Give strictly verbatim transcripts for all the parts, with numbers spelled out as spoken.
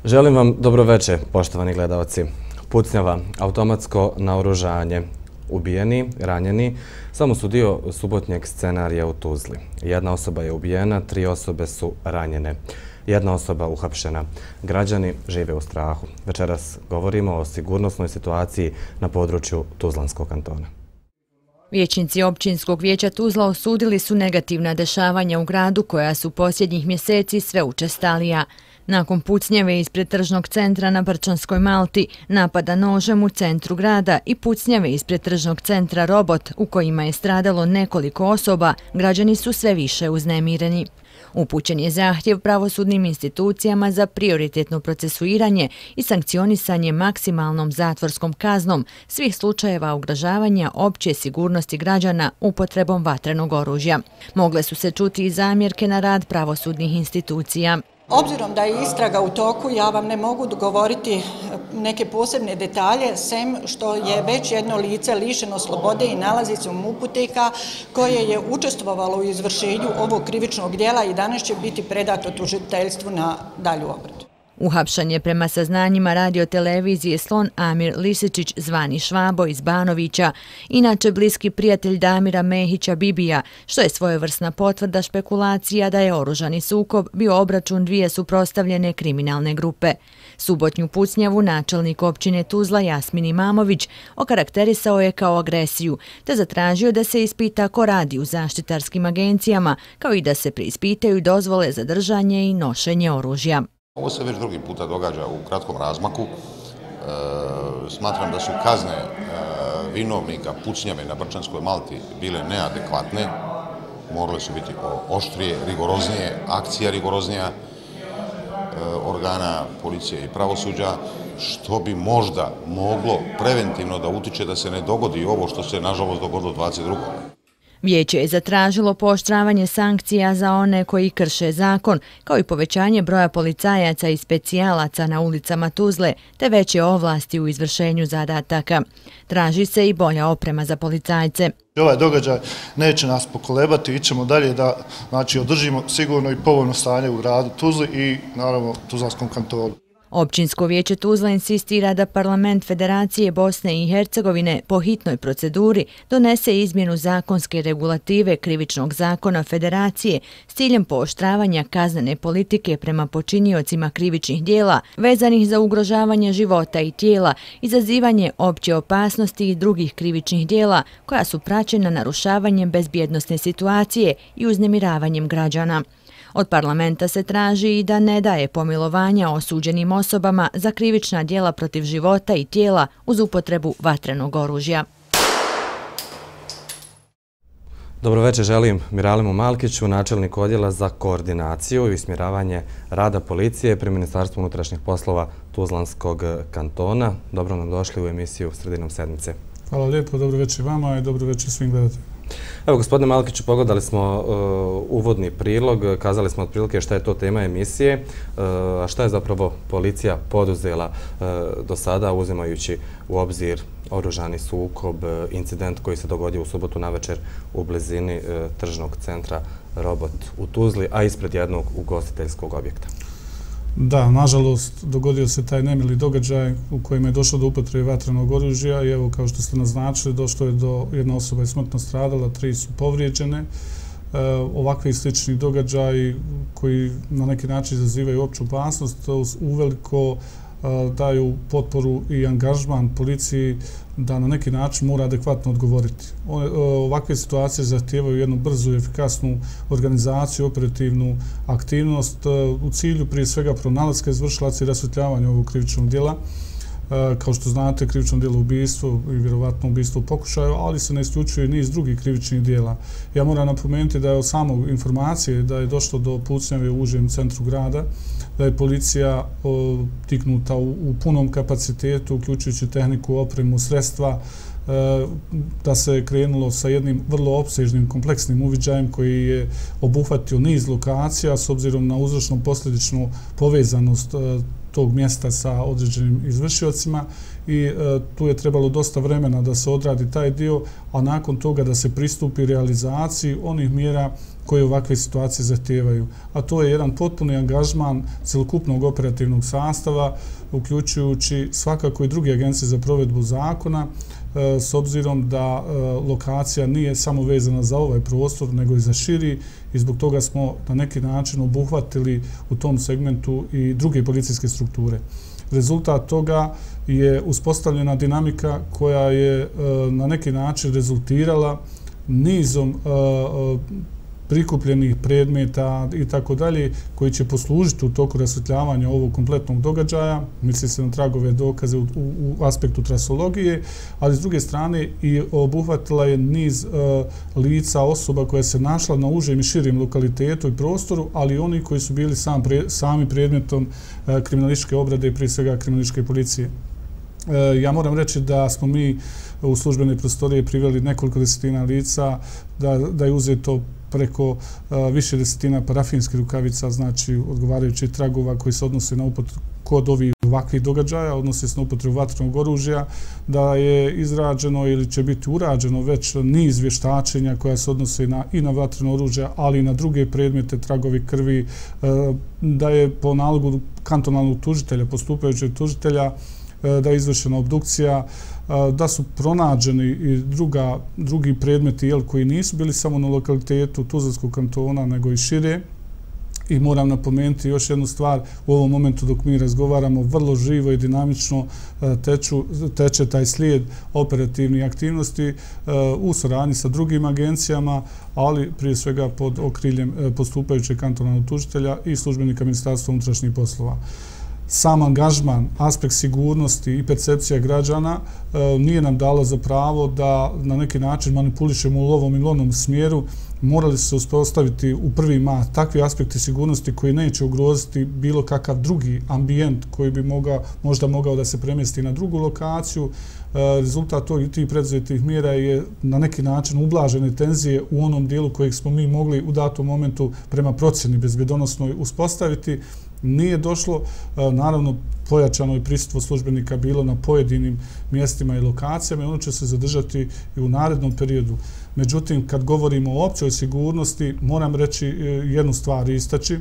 Želim vam dobroveče, poštovani gledalci. Pucnjava, automatsko naoružanje, ubijeni, ranjeni, samo su dio subotnjeg scenarija u Tuzli. Jedna osoba je ubijena, tri osobe su ranjene. Jedna osoba uhapšena. Građani žive u strahu. Večeras govorimo o sigurnosnoj situaciji na području Tuzlanskog kantona. Vijećnici općinskog vijeća Tuzla osudili su negativna dešavanja u gradu koja su posljednjih mjeseci sve učestalija. Nakon pucnjave ispred tržnog centra na Brčanskoj Malti, napada nožem u centru grada i pucnjave ispred tržnog centra Robot u kojima je stradalo nekoliko osoba, građani su sve više uznemireni. Upućen je zahtjev pravosudnim institucijama za prioritetno procesuiranje i sankcionisanje maksimalnom zatvorskom kaznom svih slučajeva ugrožavanja opće sigurnosti građana upotrebom vatrenog oružja. Mogle su se čuti i zamjerke na rad pravosudnih institucija. Obzirom da je istraga u toku, ja vam ne mogu govoriti neke posebne detalje, sem što je već jedno lice lišeno slobode i nalazi se u MUP-u T K koje je učestvovalo u izvršenju ovog krivičnog djela i danas će biti predato tužiteljstvu na dalju obradu. Uhapšen je prema saznanjima radiotelevizije Slon Amir Lisičić zvani Švabo iz Banovića, inače bliski prijatelj Damira Mehića Bibija, što je svojevrsna potvrda špekulacija da je oružani sukob bio obračun dvije suprotstavljene kriminalne grupe. Subotnju pucnjavu načelnik općine Tuzla Jasmin Imamović okarakterisao je kao agresiju, te zatražio da se ispita ko radi u zaštitarskim agencijama, kao i da se preispitaju dozvole za držanje i nošenje oružja. Ovo se već drugi puta događa u kratkom razmaku. E, smatram da su kazne e, vinovnika pucnjave na Brčanskoj Malti bile neadekvatne. Morale su biti oštrije, rigoroznije, akcija rigoroznija e, organa policije i pravosuđa, što bi možda moglo preventivno da utiče da se ne dogodi ovo što se nažalost dogodilo dvadeset drugog Vijeće je zatražilo pooštravanje sankcija za one koji krše zakon, kao i povećanje broja policajaca i specijalaca na ulicama Tuzle, te veće ovlasti u izvršenju zadataka. Traži se i bolja oprema za policajce. Ovaj događaj neće nas pokolebati, ićemo dalje da znači, održimo sigurno i povoljno stanje u gradu Tuzli i naravno Tuzlanskom kantonu. Općinsko vijeće Tuzla insistira da Parlament Federacije Bosne i Hercegovine po hitnoj proceduri donese izmjenu zakonske regulative krivičnog zakona Federacije s ciljem pooštravanja kaznene politike prema počiniocima krivičnih dijela vezanih za ugrožavanje života i tijela, izazivanje opće opasnosti i drugih krivičnih dijela koja su praćena narušavanjem bezbjednosne situacije i uznemiravanjem građana. Od parlamenta se traži i da ne daje pomilovanja osuđenim osobama za krivična djela protiv života i tijela uz upotrebu vatrenog oružja. Dobroveče želim Miralimu Malkiću, načelniku odjela za koordinaciju i usmjeravanje rada policije pri Ministarstvu unutrašnjih poslova Tuzlanskog kantona. Dobro nam došli u emisiju Sredinom sedmice. Hvala lijepo, dobroveče vama i dobroveče svim gledateljima. Evo, gospodine Malkiću, pogledali smo uh, uvodni prilog, kazali smo otprilike šta je to tema emisije, uh, a šta je zapravo policija poduzela uh, do sada, uzimajući u obzir oružani sukob, uh, incident koji se dogodio u subotu navečer u blizini uh, tržnog centra Robot u Tuzli, a ispred jednog ugostiteljskog objekta. Da, nažalost, dogodio se taj nemili događaj u kojem je došlo do upotrebe vatrenog oružja i evo, kao što ste naznačili, došlo je do jedna osoba je smrtno stradala, tri su povrijeđene. E, ovakvi slični događaji koji na neki način izazivaju opću opasnost uveliko daju potporu i angažman policiji da na neki način mora adekvatno odgovoriti. Ovakve situacije zahtijevaju jednu brzu i efikasnu organizaciju, operativnu aktivnost u cilju prije svega pronalaska izvršilaca i rasvjetljavanja ovog krivičnog djela. Kao što znate, krivično djelo ubistvo i vjerovatno ubistvo u pokušaju, ali se ne isključuje niz drugih krivičnih djela. Ja moram napomenuti da je od samog informacije da je došlo do pucnjave u užem centru grada, da je policija tiknuta u, u punom kapacitetu, uključujući tehniku, opremu, sredstva, da se krenulo sa jednim vrlo opsežnim, kompleksnim uviđajem koji je obuhvatio niz lokacija s obzirom na uzročno-posljedičnu povezanost tog mjesta sa određenim izvršiocima i tu je trebalo dosta vremena da se odradi taj dio, a nakon toga da se pristupi realizaciji onih mjera koje ovakve situacije zahtijevaju. A to je jedan potpuni angažman celokupnog operativnog sastava, uključujući svakako i druge agencije za provedbu zakona, s obzirom da lokacija nije samo vezana za ovaj prostor, nego i za širi, i zbog toga smo na neki način obuhvatili u tom segmentu i druge policijske strukture. Rezultat toga je uspostavljena dinamika koja je na neki način rezultirala nizom prikupljenih predmeta i tako dalje, koji će poslužiti u toku rasvetljavanja ovog kompletnog događaja, misli se na tragove dokaze u, u, u aspektu trasologije, ali s druge strane i obuhvatila je niz uh, lica, osoba koja se našla na užem i širijem lokalitetu i prostoru, ali i oni koji su bili sam pre, sami predmetom uh, kriminalističke obrade i prije svega kriminalističke policije. Uh, ja moram reći da smo mi u službenoj prostoriji priveli nekoliko desetina lica, da, da je uzeto preko uh, više desetina parafinskih rukavica, znači odgovarajućih tragova koji se odnose na upotrebu kod ovih ovakvih događaja, odnose se na upotrebu vatrenog oružja, da je izrađeno ili će biti urađeno već niz vještačenja koja se odnose na, i na vatreno oružje, ali i na druge predmete, tragovi krvi, uh, da je po nalogu kantonalnog tužitelja, postupajućeg tužitelja, uh, da je izvršena obdukcija, da su pronađeni i druga, drugi predmeti jel, koji nisu bili samo na lokalitetu Tuzlanskog kantona, nego i šire. I moram napomenuti još jednu stvar, u ovom momentu dok mi razgovaramo, vrlo živo i dinamično teču, teče taj slijed operativnih aktivnosti u saradnji sa drugim agencijama, ali prije svega pod okriljem postupajućeg kantonalnog tužitelja i službenika Ministarstva unutrašnjih poslova. Sam angažman, aspekt sigurnosti i percepcija građana e, nije nam dala za pravo da na neki način manipulišemo u ovom ili onom smjeru. Morali su se uspostaviti u prvi mah takvi aspekti sigurnosti koji neće ugroziti bilo kakav drugi ambijent koji bi mogao, možda mogao da se premjesti na drugu lokaciju. E, rezultat tog i tih preduzetih mjera je na neki način ublažene tenzije u onom dijelu kojeg smo mi mogli u datom momentu prema procjeni bezbjedonosnoj uspostaviti. Nije došlo, naravno pojačano je prisutstvo službenika bilo na pojedinim mjestima i lokacijama i ono će se zadržati i u narednom periodu. Međutim, kad govorimo o općoj sigurnosti, moram reći jednu stvar i istaći.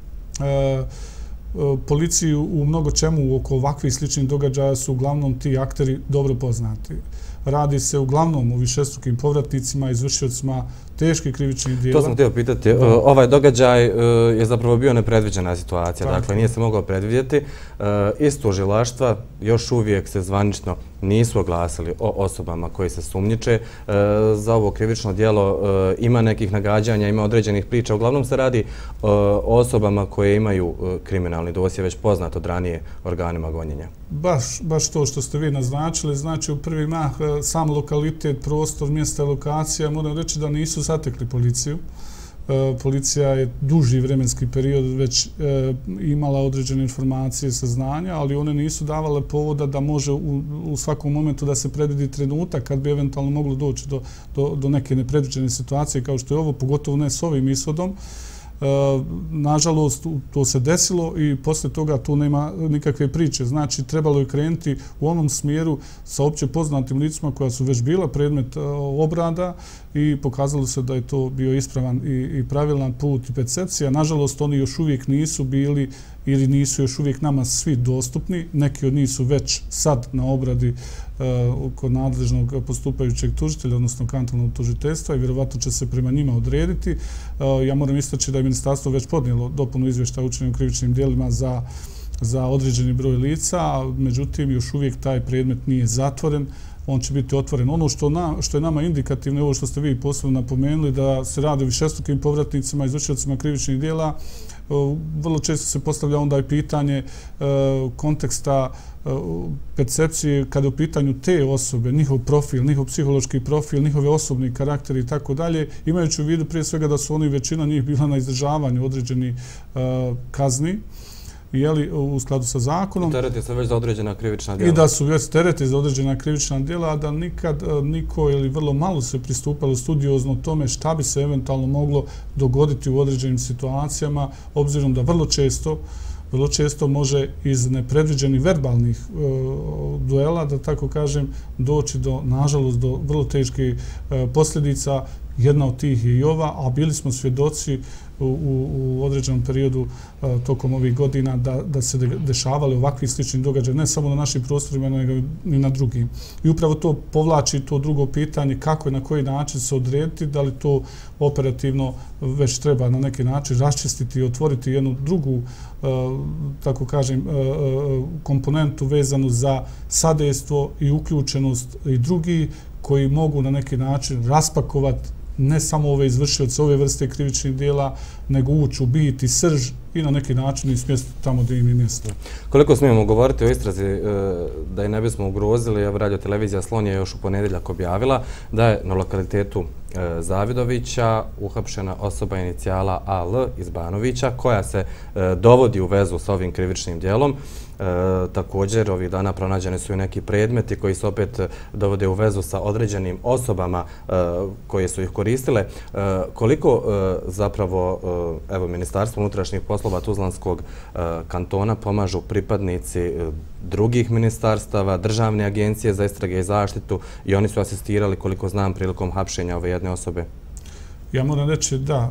Policiju u mnogo čemu oko ovakvih sličnih događaja su uglavnom ti akteri dobro poznati. Radi se uglavnom o višestrukim povratnicima, izvršiocima teških krivičnih dijela. To sam htio pitati. Da. Ovaj događaj je zapravo bio nepredviđena situacija. Tako. Dakle, nije se mogao predvidjeti. Iz tužilaštva još uvijek se zvanično nisu oglasili o osobama koji se sumnjiče. Za ovo krivično djelo ima nekih nagađanja, ima određenih priča. Uglavnom se radi o osobama koje imaju kriminalni dosje, već poznat od ranije organima gonjenja. Baš, baš to što ste vi naznačili. Znači, u prvi mah sam lokalitet, prostor, mjesta, lokacija, moram reći da nisu zatekli policiju. E, policija je duži vremenski period već e, imala određene informacije, saznanja, ali one nisu davale povoda da može u, u svakom momentu da se predvidi trenutak kad bi eventualno moglo doći do, do, do neke nepredviđene situacije kao što je ovo, pogotovo ne s ovim ishodom. Nažalost, to se desilo i posle toga tu nema nikakve priče. Znači, trebalo je krenuti u onom smjeru sa opće poznatim licima koja su već bila predmet obrada i pokazalo se da je to bio ispravan i pravilan put i percepcija. Nažalost, oni još uvijek nisu bili ili nisu još uvijek nama svi dostupni. Neki od njih su već sad na obradi kod nadležnog postupajućeg tužitelja, odnosno kantonalnog tužiteljstva i vjerovatno će se prema njima odrediti. Ja moram istaći da je ministarstvo već podnijelo dopunu izvještaja o učinjenim krivičnim djelima za, za određeni broj lica, međutim još uvijek taj predmet nije zatvoren. On će biti otvoren. Ono što, na, što je nama indikativno, ovo što ste vi posebno napomenuli, da se radi o višestrukim povratnicima, izvršiocima krivičnih djela, vrlo često se postavlja onda i pitanje konteksta percepcije kada je u pitanju te osobe, njihov profil, njihov psihološki profil, njihove osobni karakteri i tako dalje, imajući u vidu prije svega da su oni većina njih bila na izdržavanju određeni kazni, jeli, u skladu sa zakonom. I tereti se već za određena krivična djela. I da su već tereti za određena krivična djela, a da nikad niko ili vrlo malo se pristupalo studiozno tome šta bi se eventualno moglo dogoditi u određenim situacijama, obzirom da vrlo često vrlo često može iz nepredviđenih verbalnih duela, da tako kažem, doći do, nažalost, do vrlo teških posljedica. Jedna od tih je i ova, a bili smo svjedoci u, u, u određenom periodu a, tokom ovih godina da, da se de, dešavali ovakvi slični događaji, ne samo na našim prostorima, nego i na drugim. I upravo to povlači to drugo pitanje kako i na koji način se odrediti, da li to operativno već treba na neki način raščistiti i otvoriti jednu drugu, a, tako kažem, a, komponentu vezanu za sadejstvo i uključenost i drugi koji mogu na neki način raspakovati ne samo ove izvršioce, ove vrste krivičnih dijela, nego ući u bit i srž i na neki način i smjestiti tamo gdje im je mjesto. Koliko smijemo govoriti o istrazi, da i ne bismo ugrozili, evo Radio televizija Slon je još u ponedjeljak objavila da je na lokalitetu Zavidovića uhapšena osoba inicijala A L iz Banovića koja se dovodi u vezu s ovim krivičnim dijelom. E, također, ovih dana pronađeni su i neki predmeti koji se opet dovode u vezu sa određenim osobama e, koje su ih koristile. E, koliko e, zapravo e, evo, Ministarstvo unutrašnjih poslova Tuzlanskog e, kantona pomažu pripadnici e, drugih ministarstava, državne agencije za istrage i zaštitu i oni su asistirali, koliko znam, prilikom hapšenja ove jedne osobe? Ja moram reći da,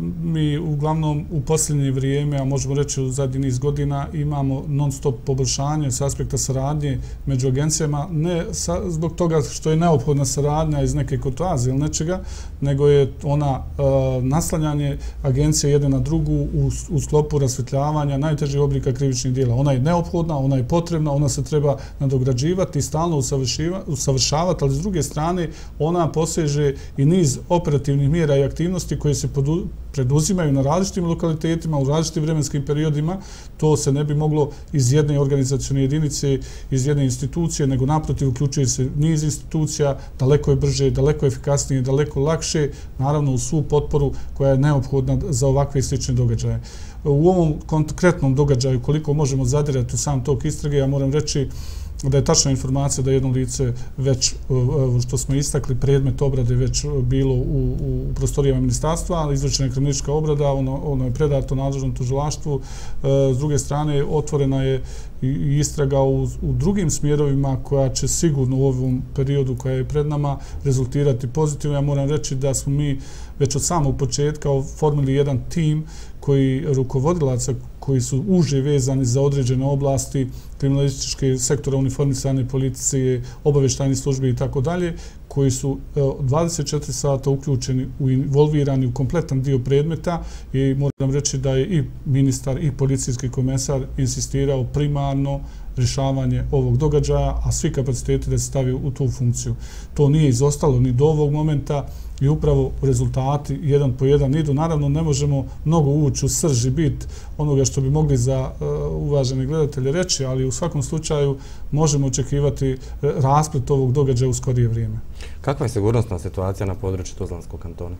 mi uglavnom u posljednje vrijeme, a možemo reći u zadnji niz godina, imamo non-stop poboljšanje s aspekta saradnje među agencijama, ne sa, zbog toga što je neophodna saradnja iz neke kotoaze ili nečega, nego je ona e, naslanjanje agencije jedne na drugu u, u sklopu rasvjetljavanja najtežih oblika krivičnih dijela. Ona je neophodna, ona je potrebna, ona se treba nadograđivati i stalno usavršavati, ali s druge strane ona poseže i niz operativnih mjera i aktivnosti koje se preduzimaju na različitim lokalitetima, u različitim vremenskim periodima. To se ne bi moglo iz jedne organizacione jedinice, iz jedne institucije, nego naprotiv uključuje se niz institucija, daleko je brže, daleko efikasnije, daleko lakše, naravno u svu potporu koja je neophodna za ovakve slične događaje. U ovom konkretnom događaju, koliko možemo zadirati u sam tok istrage, ja moram reći da je tačna informacija da jedno lice već, što smo istakli, predmet obrade već bilo u, u prostorijama ministarstva, ali izvršena je kriminalistička obrada, ono, ono je predato nadležnom tužilaštvu. S druge strane, otvorena je i istraga u, u drugim smjerovima koja će sigurno u ovom periodu koja je pred nama rezultirati pozitivno. Ja moram reći da smo mi već od samog početka formili jedan tim koji rukovodilaca koji su uže vezani za određene oblasti kriminalističke sektora, uniformisane policije, obavještajne službe i tako dalje, koji su dvadeset četiri sata uključeni, involvirani u kompletan dio predmeta i moram reći da je i ministar i policijski komesar insistirao primarno rješavanje ovog događaja, a svi kapaciteti da se stavi u tu funkciju. To nije izostalo ni do ovog momenta i upravo rezultati jedan po jedan idu. Naravno, ne možemo mnogo ući u srž i bit onoga što bi mogli za uh, uvažene gledatelje reći, ali u svakom slučaju možemo očekivati rasplet ovog događaja u skorije vrijeme. Kakva je sigurnosna situacija na području Tuzlanskog kantona?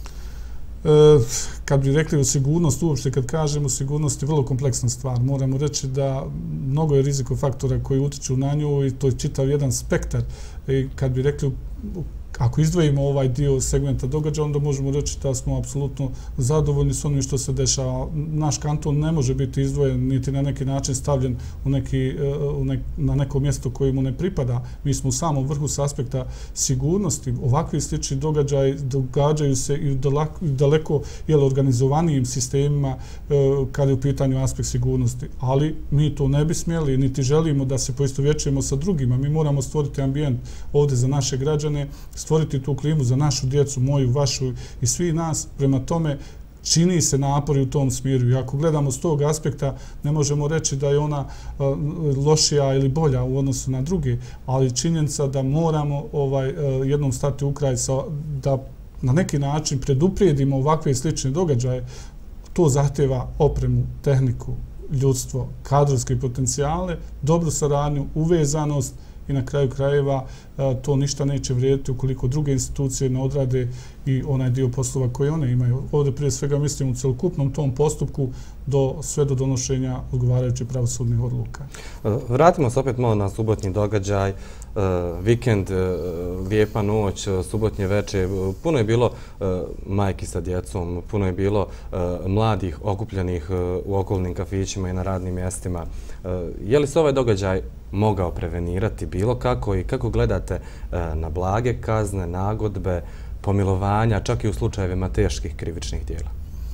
Kad bi rekli o sigurnost, uopšte kad kažemo sigurnost je vrlo kompleksna stvar. Moramo reći da mnogo je rizikofaktora koji utiču na nju i to je čitav jedan spektar. I kad bi rekli ako izdvojimo ovaj dio segmenta događaja, onda možemo reći da smo apsolutno zadovoljni s onim što se dešava. Naš kanton ne može biti izdvojen niti na neki način stavljen u neki, u nek, na neko mjesto koje mu ne pripada. Mi smo u samom vrhu s aspekta sigurnosti. Ovakvi slični događaji događaju se i daleko jel, organizovanijim sistemima kada je u pitanju aspekt sigurnosti. Ali mi to ne bi smjeli, niti želimo da se poistovjećujemo sa drugima. Mi moramo stvoriti ambijent ovdje za naše građane, stvoriti tu klimu za našu djecu, moju, vašu i svi nas. Prema tome, čini se napori u tom smjeru. I ako gledamo s tog aspekta, ne možemo reći da je ona lošija ili bolja u odnosu na druge, ali činjenica da moramo ovaj, jednom stati u kraj sa, da na neki način preduprijedimo ovakve slične događaje, to zahtjeva opremu, tehniku, ljudstvo, kadrovske potencijale, dobru saradnju, uvezanost i na kraju krajeva to ništa neće vrijediti ukoliko druge institucije ne odrade i onaj dio poslova koje one imaju. Ovdje prije svega mislim u celokupnom tom postupku do sve do donošenja odgovarajućih pravosudnih odluka. Vratimo se opet malo na subotnji događaj, vikend, lijepa noć, subotnje večer. Puno je bilo majki sa djecom, puno je bilo mladih okupljenih u okolnim kafićima i na radnim mjestima. Je li se ovaj događaj mogao prevenirati bilo kako i kako gledate na blage kazne, nagodbe, pomilovanja, čak i u slučajevima teških krivičnih dijela?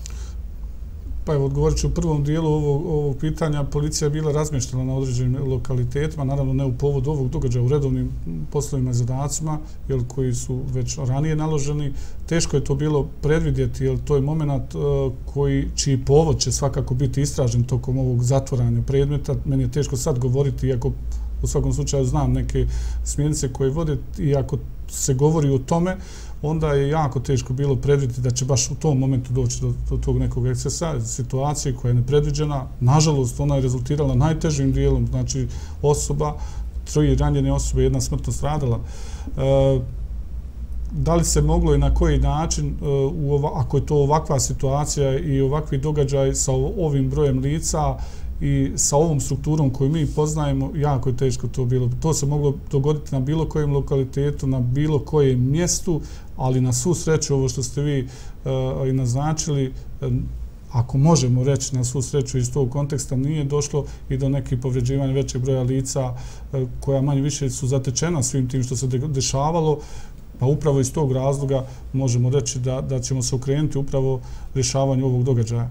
Pa evo, odgovorit ću u prvom dijelu ovog, ovog pitanja. Policija je bila razmještena na određenim lokalitetima, naravno ne u povodu ovog događaja, u redovnim poslovima i zadacima, jel, koji su već ranije naloženi. Teško je to bilo predvidjeti, jer to je moment uh, koji, čiji povod će svakako biti istražen tokom ovog zatvaranja predmeta. Meni je teško sad govoriti, iako u svakom slučaju znam neke smjernice koje vode, i ako se govori o tome, onda je jako teško bilo predvidjeti da će baš u tom momentu doći do, do tog nekog ekscesa, situacije koja je nepredviđena. Nažalost, ona je rezultirala najtežim dijelom, znači osoba, troje ranjene osobe, jedna smrtno stradala. E, da li se moglo i na koji način, e, u ova, ako je to ovakva situacija i ovakvi događaj sa ovim brojem lica i sa ovom strukturom koju mi poznajemo, jako je teško to bilo. To se moglo dogoditi na bilo kojem lokalitetu, na bilo kojem mjestu, ali na svu sreću, ovo što ste vi uh, i naznačili, um, ako možemo reći na svu sreću iz tog konteksta, nije došlo i do nekih povređivanja većeg broja lica uh, koja manje više su zatečena svim tim što se de dešavalo, pa upravo iz tog razloga možemo reći da, da ćemo se okrenuti upravo rješavanju ovog događaja.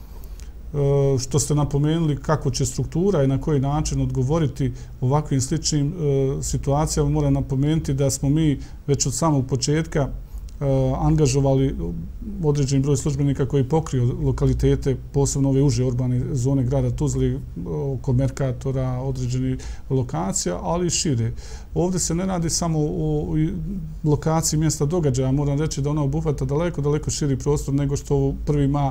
Što ste napomenuli kako će struktura i na koji način odgovoriti ovakvim sličnim situacijama, moram napomenuti da smo mi već od samog početka angažovali određeni broj službenika koji pokriju lokalitete, posebno ove uže urbane zone grada Tuzle, oko Merkatora, određenih lokacija, ali i šire. Ovdje se ne radi samo o lokaciji mjesta događaja, moram reći da ona obuhvata daleko, daleko širi prostor nego što prvi ma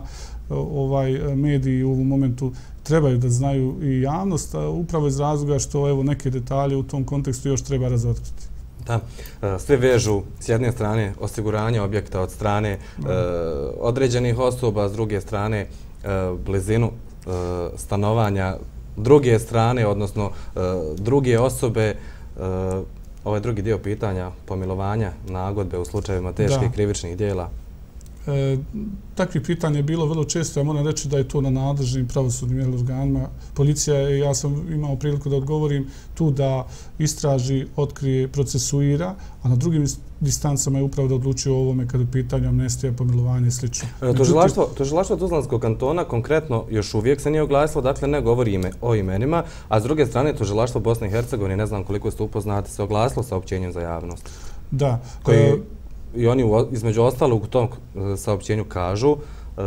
ovaj mediji u ovom momentu trebaju da znaju i javnost, upravo iz razloga što evo neke detalje u tom kontekstu još treba razotkriti. Da, sve vežu s jedne strane osiguranje objekta od strane e, određenih osoba, s druge strane e, blizinu e, stanovanja druge strane, odnosno e, druge osobe. E, ovaj drugi dio pitanja, pomilovanja, nagodbe u slučajevima teških krivičnih dijela. E, takvih pitanja je bilo vrlo često. Ja moram reći da je to na nadležnim pravosudnim organima. Policija je, ja sam imao priliku da odgovorim, tu da istraži, otkrije, procesuira, a na drugim distancama je upravo da odlučio o ovome kada je pitanje amnestija, pomilovanje i sl. Tužilaštvo Tuzlanskog kantona konkretno još uvijek se nije oglasilo, dakle ne govori ime o imenima, a s druge strane Tužilaštvo Bosne i Hercegovine, ne znam koliko ste upoznati, se oglasilo saopćenjem za javnost. Da. Koji, e, I oni između ostalog u tom saopćenju kažu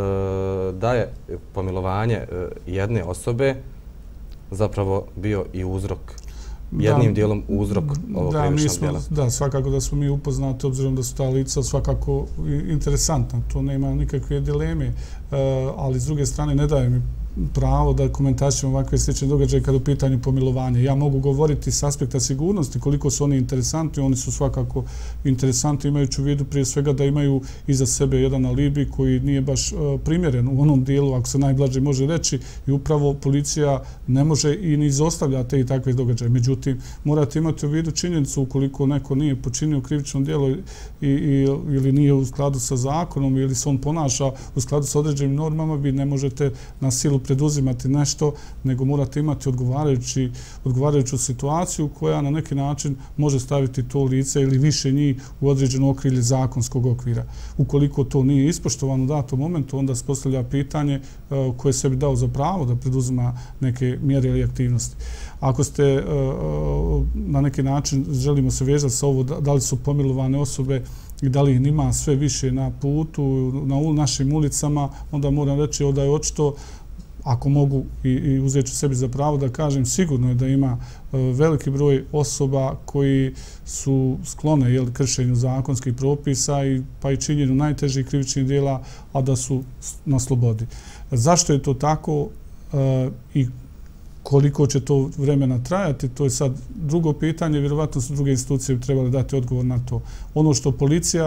da je pomilovanje jedne osobe zapravo bio i uzrok, jednim dijelom uzrok ovog krivičnog djela. Da, svakako da smo mi upoznati, obzirom da su ta lica svakako interesantna, to nema nikakve dileme, ali s druge strane ne daje mi pravo da komentarišemo ovakve slične događaje kada u pitanju pomilovanja. Ja mogu govoriti s aspekta sigurnosti koliko su oni interesantni. Oni su svakako interesantni imajući u vidu prije svega da imaju iza sebe jedan alibi koji nije baš primjeren u onom dijelu, ako se najblaže može reći, i upravo policija ne može i ni izostavlja te i takve događaje. Međutim, morate imati u vidu činjenicu ukoliko neko nije počinio krivično djelo i, i, ili nije u skladu sa zakonom ili se on ponaša u skladu sa određenim normama, vi ne možete na silu preduzimati nešto, nego morate imati odgovarajući, odgovarajuću situaciju koja na neki način može staviti to lice ili više njih u određeno okrilje zakonskog okvira. Ukoliko to nije ispoštovano u datom momentu, onda se postavlja pitanje uh, koje sebi dao za pravo da preduzima neke mjere ili aktivnosti. Ako ste uh, na neki način, želimo se vezati sa ovo, da, da li su pomilovane osobe i da li ih ima sve više na putu, na našim ulicama, onda moram reći da je očito, ako mogu i, i uzet ću sebi za pravo da kažem, sigurno je da ima uh, veliki broj osoba koji su sklone jel, kršenju zakonskih propisa i pa i činjenju najtežih krivičnih djela, a da su na slobodi. Zašto je to tako uh, i Koliko će to vremena trajati, to je sad drugo pitanje, vjerovatno su druge institucije bi trebali dati odgovor na to. Ono što policija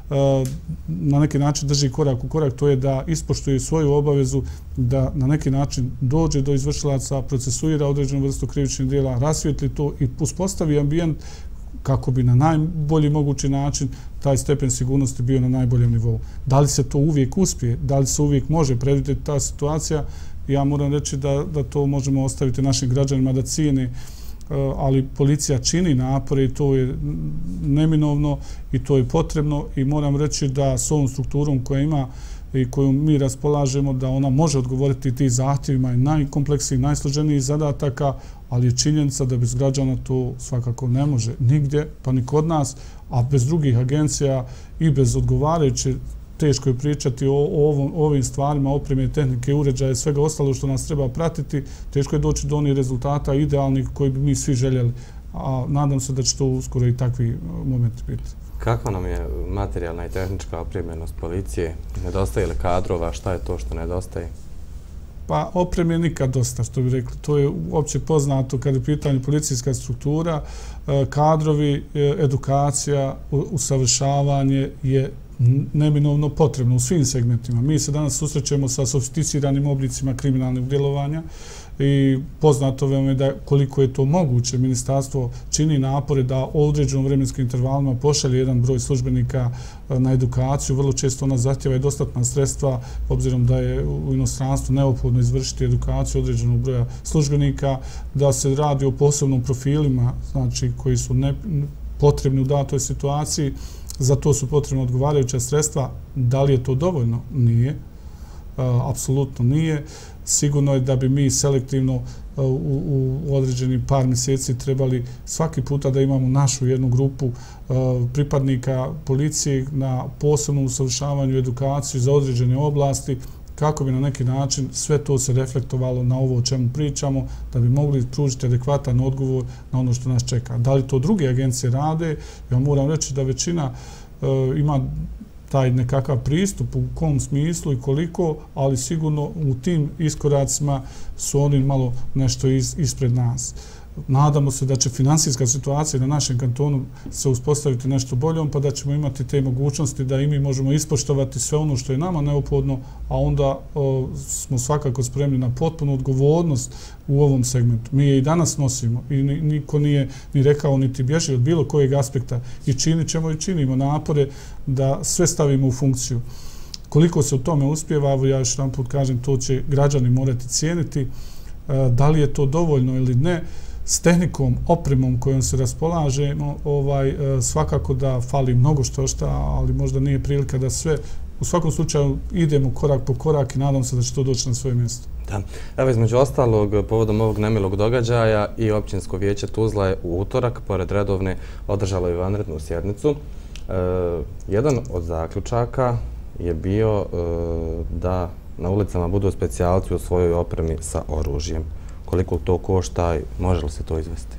na neki način drži korak u korak, to je da ispoštuje svoju obavezu da na neki način dođe do izvršilaca, procesuira određenu vrstu krivičnih djela, rasvijetli to i uspostavi ambijent kako bi na najbolji mogući način taj stepen sigurnosti bio na najboljem nivou. Da li se to uvijek uspije, da li se uvijek može predvidjeti ta situacija, ja moram reći da, da to možemo ostaviti našim građanima da cijene, ali policija čini napore i to je neminovno i to je potrebno i moram reći da s ovom strukturom koja ima i koju mi raspolažemo, da ona može odgovoriti ti zahtjevima i najkompleksnijih, najsloženijih zadataka, ali je činjenica da bez građana to svakako ne može nigdje, pa ni kod nas, a bez drugih agencija i bez odgovarajuće, teško je pričati o, o, ovom, o ovim stvarima, opreme, tehnike, uređaje, svega ostalo što nas treba pratiti, teško je doći do onih rezultata idealnih koji bi mi svi željeli, a nadam se da će to uskoro i takvi momenti biti. Kakva nam je materijalna i tehnička opremljenost policije? Nedostaje li kadrova? Šta je to što nedostaje? Pa oprem je nikad dosta, što bi rekli. To je uopće poznato kada je pitanje policijska struktura, kadrovi, edukacija, usavršavanje je neminovno potrebno u svim segmentima. Mi se danas susrećemo sa sofisticiranim oblicima kriminalnih djelovanja i poznato vam je da koliko je to moguće. Ministarstvo čini napore da u određenom vremenskim intervalima pošalje jedan broj službenika na edukaciju. Vrlo često ona zahtjeva i dostatna sredstva, obzirom da je u inostranstvu neophodno izvršiti edukaciju određenog broja službenika, da se radi o posebnom profilima, znači koji su ne, potrebni u datoj situaciji. Za to su potrebno odgovarajuća sredstva. Da li je to dovoljno? Nije. Apsolutno nije. Sigurno je da bi mi selektivno u, u određenih par mjeseci trebali svaki puta da imamo našu jednu grupu pripadnika policije na posebnom usavršavanju, edukaciju za određene oblasti, kako bi na neki način sve to se reflektovalo na ovo o čemu pričamo, da bi mogli pružiti adekvatan odgovor na ono što nas čeka. Da li to druge agencije rade? Ja moram reći da većina e, ima taj nekakav pristup u kom smislu i koliko, ali sigurno u tim iskoracima su oni malo nešto iz, ispred nas. Nadamo se da će finansijska situacija na našem kantonu se uspostaviti nešto boljom, pa da ćemo imati te mogućnosti da i mi možemo ispoštovati sve ono što je nama neophodno, a onda o, smo svakako spremni na potpunu odgovornost u ovom segmentu. Mi je i danas nosimo i niko nije ni rekao niti bježi od bilo kojeg aspekta i činit ćemo i činimo napore da sve stavimo u funkciju. Koliko se u tome uspjeva, ja još jedan put kažem, to će građani morati cijeniti. Da li je to dovoljno ili ne, s tehnikom, opremom kojom se raspolažemo, ovaj, svakako da fali mnogo što šta, ali možda nije prilika da sve. U svakom slučaju idemo korak po korak i nadam se da će to doći na svoje mjesto. Da. Evo, između ostalog, povodom ovog nemilog događaja i Općinsko vijeće Tuzla je u utorak, pored redovne, održalo i vanrednu sjednicu. E, jedan od zaključaka je bio e, da na ulicama budu specijalci u svojoj opremi sa oružjem. Koliko to košta i može li se to izvesti?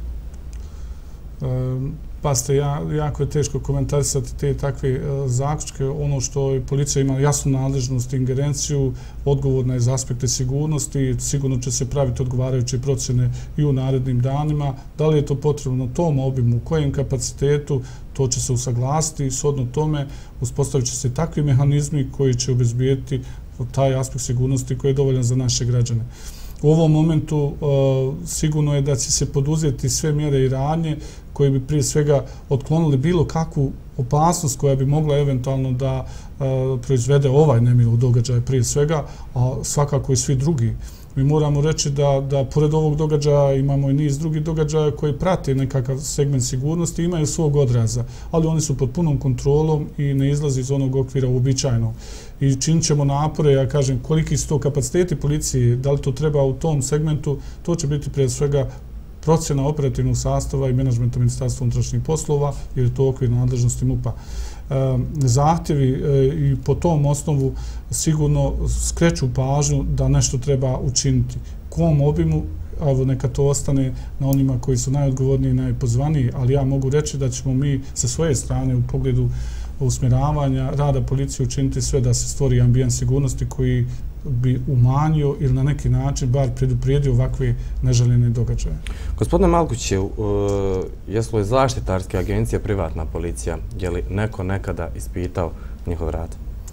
Pa ste, jako je teško komentarisati te takve zaključke. Ono što policija ima jasnu nadležnost i ingerenciju, odgovorna je za aspekte sigurnosti, sigurno će se praviti odgovarajuće procjene i u narednim danima. Da li je to potrebno u tom obimu, u kojem kapacitetu, to će se usaglasiti i shodno tome uspostavit će se takvi mehanizmi koji će obezbijeti taj aspekt sigurnosti koji je dovoljan za naše građane. U ovom momentu uh, sigurno je da će se poduzeti sve mjere i radnje koje bi prije svega otklonili bilo kakvu opasnost koja bi mogla eventualno da uh, proizvede ovaj nemilo događaj prije svega, a svakako i svi drugi. Mi moramo reći da, da pored ovog događaja imamo i niz drugih događaja koji prate nekakav segment sigurnosti i imaju svog odraza, ali oni su pod punom kontrolom i ne izlazi iz onog okvira uobičajenog. I činit ćemo napore, ja kažem, koliki su to kapaciteti policije, da li to treba u tom segmentu, to će biti prije svega procjena operativnog sastava i menadžmenta Ministarstva unutrašnjih poslova, jer je to okvir nadležnosti MUP-a. Zahtjevi i po tom osnovu sigurno skreću pažnju da nešto treba učiniti. U kom obimu, evo neka to ostane na onima koji su najodgovorniji i najpozvaniji, ali ja mogu reći da ćemo mi sa svoje strane u pogledu usmjeravanja rada policije učiniti sve da se stvori ambijent sigurnosti koji bi umanjio ili na neki način bar preduprijedio ovakve neželjene događaje. Gospodine Malkuću, jesu li zaštitarske agencije privatna policija? Je li neko nekada ispitao njihov rad?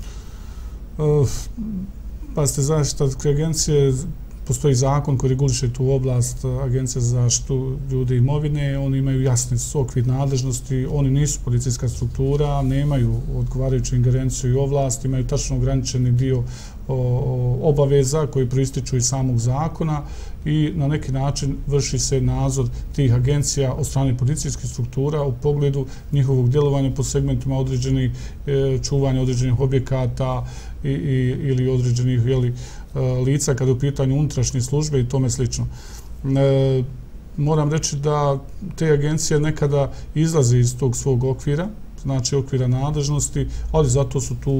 Pa ste zaštitarske agencije, postoji zakon koji reguliše tu oblast, Agencija za zaštitu ljudi i imovine, oni imaju jasni okvir nadležnosti, oni nisu policijska struktura, nemaju odgovarajuću ingerenciju i ovlast, imaju tačno ograničeni dio obaveza koji proističu iz samog zakona i na neki način vrši se nadzor tih agencija od strane policijskih struktura u pogledu njihovog djelovanja po segmentima određenih čuvanja određenih objekata ili određenih lica kada je u pitanju unutrašnje službe i tome slično. Moram reći da te agencije nekada izlaze iz tog svog okvira, znači okvira nadležnosti, ali zato su tu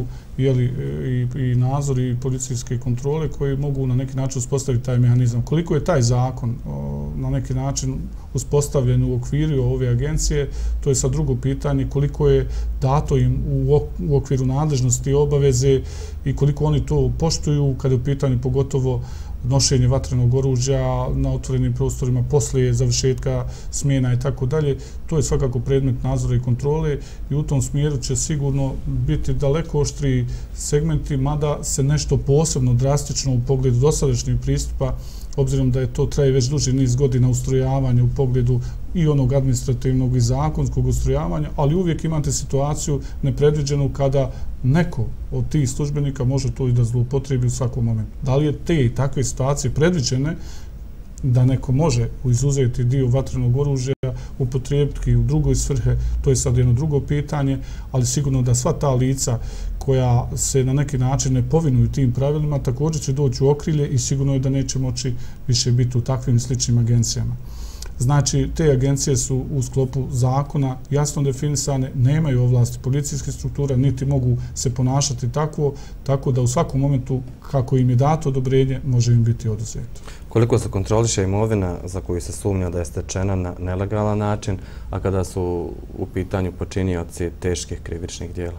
i nadzor i policijske kontrole koji mogu na neki način uspostaviti taj mehanizam. Koliko je taj zakon na neki način uspostavljen u okviru ove agencije, to je sad drugo pitanje, koliko je dato im u okviru nadležnosti i obaveze i koliko oni to poštuju kada je u pitanju pogotovo nošenje vatrenog oružja na otvorenim prostorima poslije završetka smjena i tako dalje. To je svakako predmet nadzora i kontrole i u tom smjeru će sigurno biti daleko oštriji segmenti, mada se nešto posebno drastično u pogledu dosadašnjeg pristupa, obzirom da je to traje već duži niz godina ustrojavanja u pogledu i onog administrativnog i zakonskog ustrojavanja, ali uvijek imate situaciju nepredviđenu kada neko od tih službenika može to i da zloupotrebi u svakom momentu. Da li je te i takve situacije predviđene da neko može izuzeti dio vatrenog oružja, upotrijebiti u drugoj svrhe, to je sad jedno drugo pitanje, ali sigurno da sva ta lica koja se na neki način ne povinuju tim pravilima također će doći u okrilje i sigurno je da neće moći više biti u takvim sličnim agencijama. Znači, te agencije su u sklopu zakona jasno definisane, nemaju ovlasti policijske strukture, niti mogu se ponašati tako, tako da u svakom momentu kako im je dato odobrenje može im biti oduzeto. Koliko se kontroliše imovina za koju se sumnja da je stečena na nelegalan način, a kada su u pitanju počinioci teških krivičnih dijela?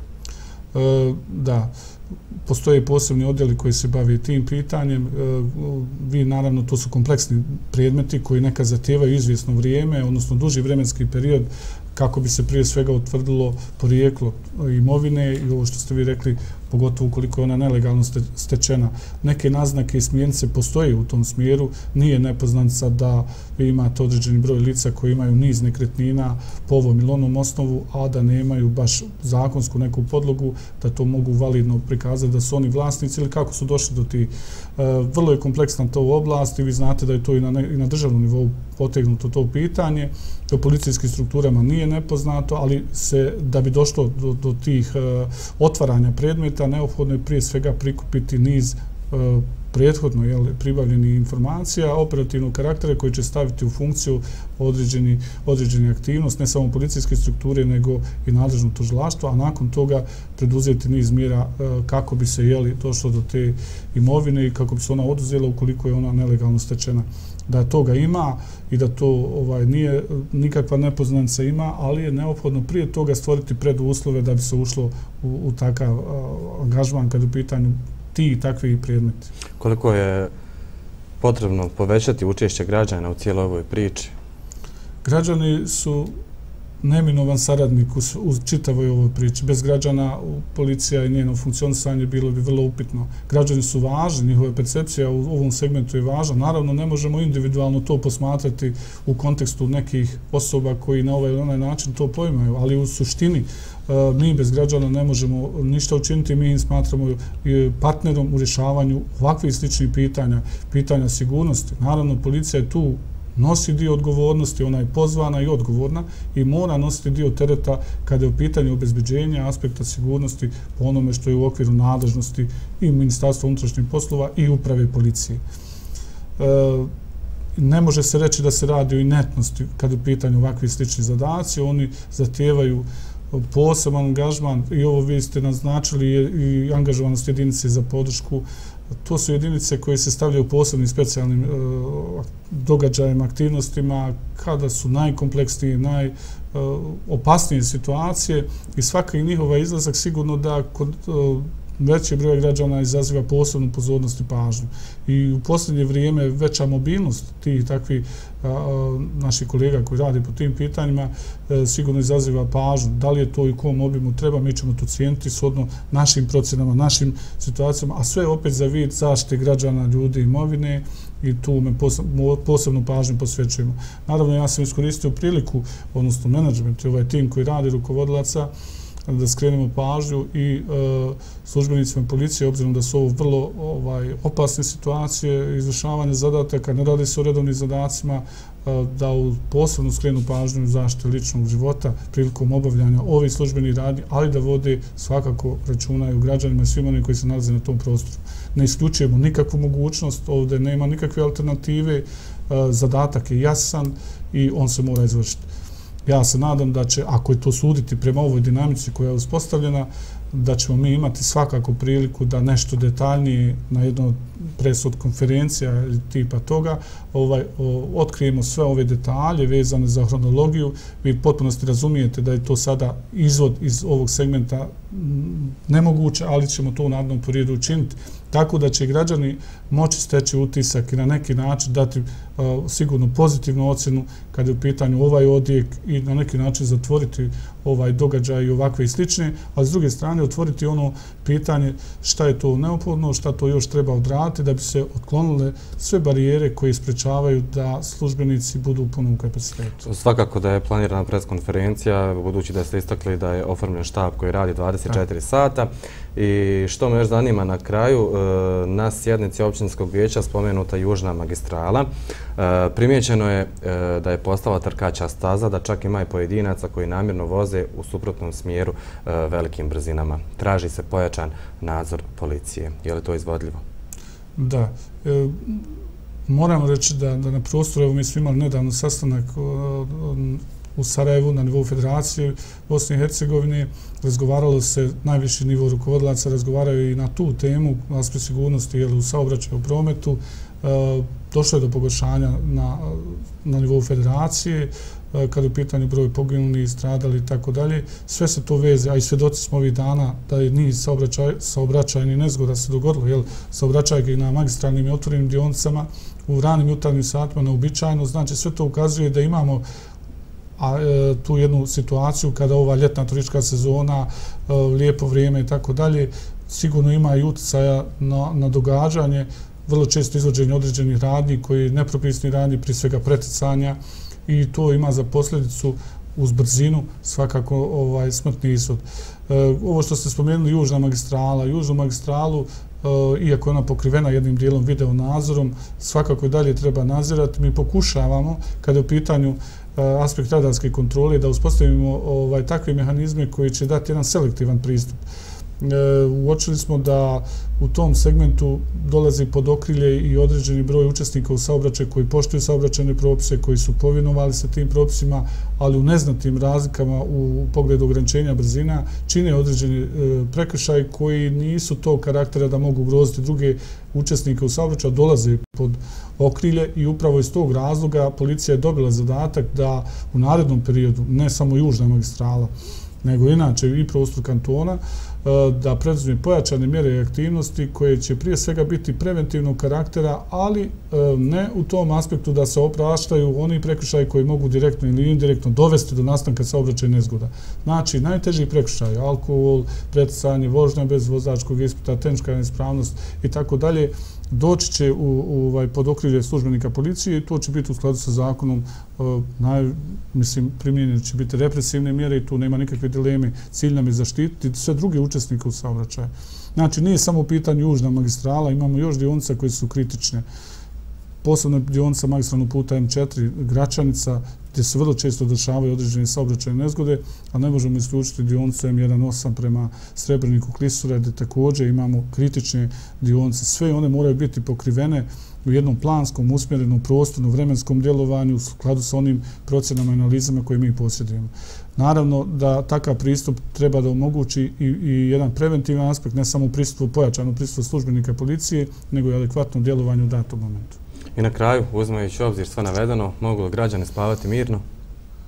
Da, postoje posebni odjeli koji se bavi tim pitanjem. Vi, naravno, to su kompleksni predmeti koji nekad zahtijevaju izvjesno vrijeme, odnosno duži vremenski period kako bi se prije svega utvrdilo porijeklo imovine i ovo što ste vi rekli, pogotovo ukoliko je ona nelegalno stečena. Neke naznake i smjernice postoje u tom smjeru. Nije nepoznanica da vi imate određeni broj lica koji imaju niz nekretnina po ovom ili onom osnovu, a da nemaju baš zakonsku neku podlogu, da to mogu validno prikazati da su oni vlasnici ili kako su došli do tih. Vrlo je kompleksna to oblast i vi znate da je to i na državnom nivou potegnuto to pitanje. Do policijskih strukturama nije nepoznato, ali se, da bi došlo do, do tih uh, otvaranja predmeta, neophodno je prije svega prikupiti niz uh, prethodno jel, pribavljenih informacija operativnog karaktera koji će staviti u funkciju određeni, određeni aktivnost, ne samo policijske strukture, nego i nadležno tužilaštvo, a nakon toga preduzeti niz mjera uh, kako bi se jeli, došlo do te imovine i kako bi se ona oduzela ukoliko je ona nelegalno stečena. Da toga ima i da to ovaj, nije nikakva nepoznanica ima, ali je neophodno prije toga stvoriti preduslove da bi se ušlo u, u takav a, angažman kada je u pitanju ti i takvi predmeti. Koliko je potrebno povećati učešće građana u cijeloj ovoj priči? Građani su neminovan saradnik u čitavoj ovoj priči. Bez građana policija i njeno funkcionisanje bilo bi vrlo upitno. Građani su važni, njihova percepcija u ovom segmentu je važna. Naravno, ne možemo individualno to posmatrati u kontekstu nekih osoba koji na ovaj ili onaj način to pojmaju, ali u suštini mi bez građana ne možemo ništa učiniti. Mi im smatramo partnerom u rješavanju ovakvih sličnih pitanja, pitanja sigurnosti. Naravno, policija je tu nosi dio odgovornosti, ona je pozvana i odgovorna i mora nositi dio tereta kada je u pitanju obezbeđenja aspekta sigurnosti po onome što je u okviru nadležnosti i Ministarstva unutrašnjih poslova i uprave policije. E, ne može se reći da se radi o inetnosti kada je u pitanju ovakvi slični zadaci, oni zahtijevaju poseban angažman i ovo vi ste naznačili i angažovanost jedinice za podršku. To su jedinice koje se stavljaju u posebnim specijalnim e, događajima, aktivnostima, kada su najkompleksnije, najopasnije situacije i svaka njihova izlazak sigurno da kod e, veći broj građana izaziva posebnu pozornost i pažnju. I u posljednje vrijeme veća mobilnost tih takvih naših kolega koji rade po tim pitanjima sigurno izaziva pažnju. Da li je to i u kom obimu treba, mi ćemo to cijeniti shodno našim procenama, našim situacijama, a sve opet za vid zaštite građana, ljudi, imovine i tu me posebnu pažnju posvećujemo. Naravno, ja sam iskoristio priliku, odnosno menadžment i ovaj tim koji radi, rukovodilaca, da skrenemo pažnju i službenicima policije, obzirom da su ovo vrlo opasne situacije, izvršavanje zadataka, ne radi se o redovnim zadacima, da posebno skrenu pažnju u zaštiti ličnog života prilikom obavljanja ovih službenih radnji, ali da vode svakako računaju građanima i svima onim koji se nalaze na tom prostoru. Ne isključujemo nikakvu mogućnost, ovdje nema nikakve alternative, zadatak je jasan i on se mora izvršiti. Ja se nadam da će, ako je to suditi prema ovoj dinamici koja je uspostavljena, da ćemo mi imati svakako priliku da nešto detaljnije na jednoj presud konferencija tipa toga otkrijemo sve ove detalje vezane za hronologiju. Vi potpunosti razumijete da je to sada izvod iz ovog segmenta nemoguće, ali ćemo to u narednom periodu učiniti. Tako da će građani moći steći utisak i na neki način dati sigurno pozitivnu ocjenu kada je u pitanju ovaj odjek i na neki način zatvoriti ovaj događaj i ovakve i slične, a s druge strane otvoriti ono pitanje šta je to neophodno, šta to još treba odraditi da bi se otklonile sve barijere koje sprečavaju da službenici budu u punom kapacitetu. Svakako da je planirana preskonferencija, budući da ste istakli da je oformljen štab koji radi dvadeset četiri sata. I što me još zanima na kraju, na sjednici općinskog vijeća spomenuta južna magistrala. Primijećeno je da je postala trkaća staza, da čak ima i pojedinaca koji namjerno voze u suprotnom smjeru velikim brzinama. Traži se pojačan nadzor policije. Je li to izvodljivo? Da. Moramo reći da na prostoru, evo mi smo imali nedavno sastanak u Sarajevu na nivou Federacije Bosne i Hercegovine, razgovaralo se, najviši nivo rukovodilaca razgovaraju i na tu temu, aspekt sigurnosti u saobraćaju, u prometu. Došlo je do pogoršanja na nivou Federacije, kada je u pitanju broj poginulih, stradali i tako dalje. Sve se to veze, a i svedoci smo ovih dana da je niz saobraćajnih nezgoda se dogodilo. Saobraćajke na magistralnim i otvorenim dionicama u ranim jutarnjim satima neobičajno. Znači sve to ukazuje da imamo a tu jednu situaciju kada ova ljetna turistička sezona, lijepo vrijeme i tako dalje, sigurno ima i utjecaja na događanje, vrlo često izvođenje određenih radnji koji nepropisni radnji, prije svega preticanja, i to ima za posljedicu uz brzinu svakako smrtni ishod. Ovo što ste spomenuli, južna magistrala, južnu magistralu, iako je ona pokrivena jednim dijelom video nadzorom, svakako i dalje treba nadzirati. Mi pokušavamo, kada je u pitanju aspekt radarske kontrole, da uspostavimo takve mehanizme koji će dati jedan selektivan pristup. Uočili smo da u tom segmentu dolazi pod okrilje i određeni broj učesnika u saobraćaju koji poštuju saobraćajne propise, koji su povinovali se tim propisima, ali u neznatnim razlikama u pogledu ograničenja brzina čine određeni prekršaj koji nisu tog karaktera da mogu ugroziti druge učesnike u saobraćaju, dolaze pod okrilje i upravo iz tog razloga policija je dobila zadatak da u narednom periodu, ne samo južna magistrala, nego inače i prostor kantona, da preduzme pojačane mjere i aktivnosti koje će prije svega biti preventivnog karaktera, ali ne u tom aspektu da se opraštaju oni prekršaji koji mogu direktno ili indirektno dovesti do nastanka saobraćajnih nezgoda. Znači, najteži prekršaj, alkohol, preticanje, vožnja bez vozačkog ispita, tehnička neispravnost i tako dalje, doći će pod okrilje službenika policije i to će biti u skladu sa zakonom. Mislim, primjenjene će biti represivne mjere i tu nema nikakve dileme. Cilj nam je zaštititi sve druge učesnike u saobraćaju. Znači, nije samo u pitanju južna magistrala, imamo još dionica koje su kritične. Posebno dionica magistralnog puta M četiri Gračanica, gdje se vrlo često dešavaju određene saobraćajne nezgode, a ne možemo isključiti dionicu M jedan osam prema Srebreniku Klisura, gdje također imamo kritične dionice. Sve one moraju biti pokrivene u jednom planskom, usmjerenom prostornom, vremenskom djelovanju u skladu sa onim procjenama i analizama koje mi posjedujemo. Naravno da takav pristup treba da omogući i jedan preventivan aspekt, ne samo u pristupu, pojačanu pristupu službenika policije, nego i adekvatno djelovanje u datom momentu. I na kraju, uzimajući obzir sve navedeno, mogu li građani spavati mirno?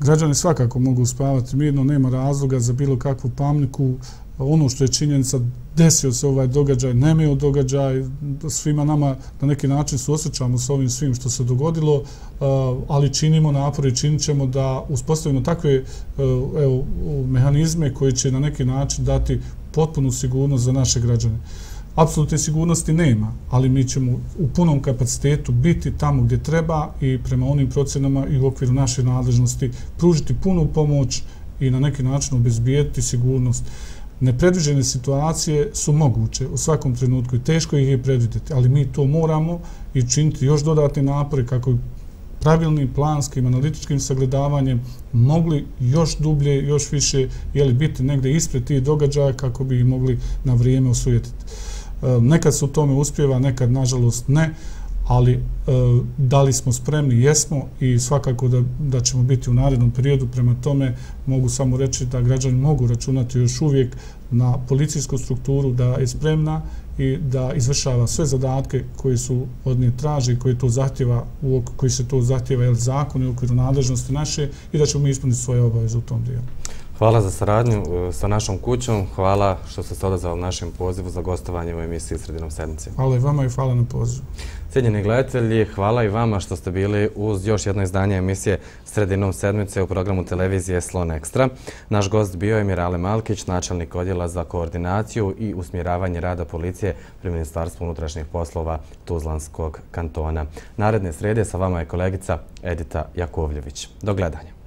građani svakako mogu spavati mirno, nema razloga za bilo kakvu paniku. Ono što je činjenica, desio se ovaj događaj, nemeo događaj, svima nama na neki način suosjećamo s ovim svim što se dogodilo, ali činimo napor i činit ćemo da uspostavimo takve evo, mehanizme koji će na neki način dati potpunu sigurnost za naše građane. Apsolutne sigurnosti nema, ali mi ćemo u punom kapacitetu biti tamo gdje treba i prema onim procenama i u okviru naše nadležnosti pružiti punu pomoć i na neki način obezbijeti sigurnost. Nepredviđene situacije su moguće u svakom trenutku i teško ih je predvidjeti, ali mi to moramo i činiti još dodatne napore kako bi pravilnim, planskim, analitičkim sagledavanjem mogli još dublje, još više jeli, biti negdje ispred tih događaja kako bi ih mogli na vrijeme osujetiti. Nekad se u tome uspjeva, nekad nažalost ne, ali da li smo spremni, jesmo i svakako da, da ćemo biti u narednom periodu. Prema tome mogu samo reći da građani mogu računati još uvijek na policijsku strukturu da je spremna i da izvršava sve zadatke koji su od nje traži, koji, to zahtjeva, koji se to zahtjeva jel, zakon i u okviru nadležnosti naše i da ćemo mi ispuniti svoje obaveze u tom dijelu. Hvala za saradnju sa našom kućom. Hvala što ste se odazvali našem pozivu za gostovanje u emisiji Sredinom sedmice. Hvala i vama i hvala na pozivu. Cijenjeni gledatelji, hvala i vama što ste bili uz još jedno izdanje emisije Sredinom sedmice u programu televizije Slon Ekstra. Naš gost bio je Mirale Malkić, načelnik odjela za koordinaciju i usmjeravanje rada policije pri Ministarstvu unutrašnjih poslova Tuzlanskog kantona. Naredne srijede sa vama je kolegica Edita Jakovljević. Do gledanja.